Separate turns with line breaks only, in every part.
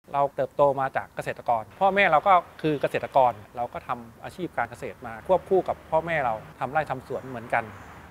เราเติบโตมาจากเกษตรกรพ่อแม่เราก็คือเกษตรกรเราก็ทำอาชีพการเกษตรมาควบคู่กับพ่อแม่เราทำไร่ทำสวนเหมือนกัน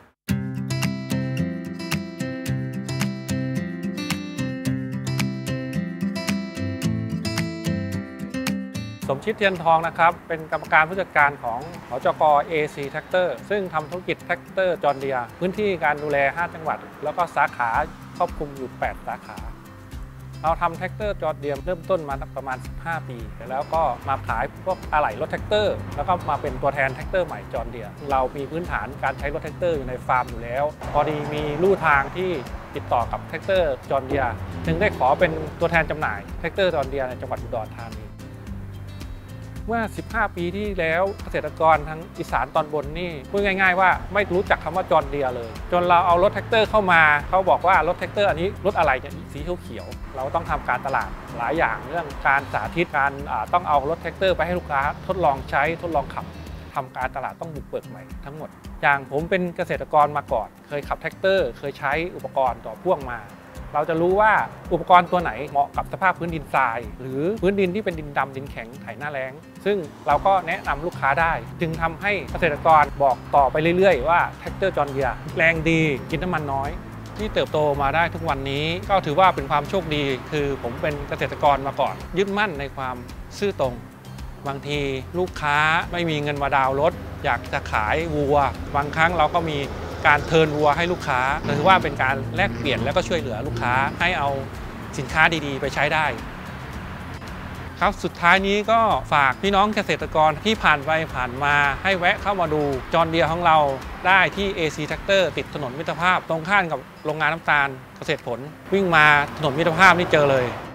สมชิดเทียนทองนะครับเป็นกรรมการผู้จัดการของหจก. AC Tractor ซึ่งทำธุรกิจแทรกเตอร์จอห์นเดียร์พื้นที่การดูแล5จังหวัดแล้วก็สาขาครอบคลุมอยู่8สาขาเราทำแทรกเตอร์จอห์นเดียร์เริ่มต้นมาประมาณ15 ปีแล้วก็มาขายพวกอะไหล่รถแทรกเตอร์แล้วก็มาเป็นตัวแทนแทรกเตอร์ใหม่จอห์นเดียร์เรามีพื้นฐานการใช้รถแทรกเตอร์อยู่ในฟาร์มอยู่แล้วพอดีมีลู่ทางที่ติดต่อกับแทรกเตอร์จอห์นเดียร์จึงได้ขอเป็นตัวแทนจำหน่ายแทรกเตอร์จอห์นเดียร์ในจังหวัดอุดรธานีเมื่อ15 ปีที่แล้วเกษตรกรทั้งอีสานตอนบนนี่พูดง่ายๆว่าไม่รู้จักคำว่าจอห์นเดียร์เลยจนเราเอารถแท็กเตอร์เข้ามาเขาบอกว่ารถแท็กเตอร์อันนี้รถอะไรเนี่ยสีเขียวๆเราต้องทำการตลาดหลายอย่างเรื่องการสาธิตการต้องเอารถแท็กเตอร์ไปให้ลูกค้าทดลองใช้ทดลองขับทำการตลาดต้องบุกเบิกใหม่ทั้งหมดอย่างผมเป็นเกษตรกรมาก่อนเคยขับแท็กเตอร์เคยใช้อุปกรณ์ต่อพ่วงมาเราจะรู้ว่าอุปกรณ์ตัวไหนเหมาะกับสภาพพื้นดินทรายหรือพื้นดินที่เป็นดินดำดินแข็งไถหน้าแล้งซึ่งเราก็แนะนำลูกค้าได้จึงทำให้เกษตรกรบอกต่อไปเรื่อยๆว่าแทรกเตอร์จอห์นเดียร์แรงดีกินน้ำมันน้อยที่เติบโตมาได้ทุกวันนี้ก็ถือว่าเป็นความโชคดีคือผมเป็นเกษตรกรมาก่อนยึดมั่นในความซื่อตรงบางทีลูกค้าไม่มีเงินมาดาวน์รถอยากจะขายวัวบางครั้งเราก็มีการเทิร์นวัวให้ลูกค้าถือว่าเป็นการแลกเปลี่ยนแล้วก็ช่วยเหลือลูกค้าให้เอาสินค้าดีๆไปใช้ได้ครับสุดท้ายนี้ก็ฝากพี่น้องเกษตรกรที่ผ่านไปผ่านมาให้แวะเข้ามาดูจอห์นเดียร์ของเราได้ที่ AC Tractor ติดถนนมิตรภาพตรงข้ามกับโรงงานน้ำตาลเกษตรผลวิ่งมาถนนมิตรภาพนี่เจอเลย